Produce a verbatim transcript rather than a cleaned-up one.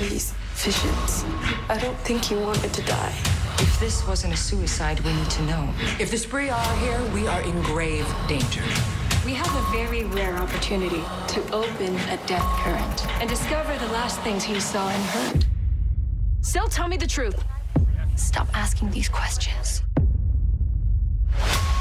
having these visions. I don't think he wanted to die. If this wasn't a suicide, we need to know. If the spree are here, we are in grave danger. We have a very rare opportunity to open a death current and discover the last things he saw and heard. Still, tell me the truth. Stop asking these questions.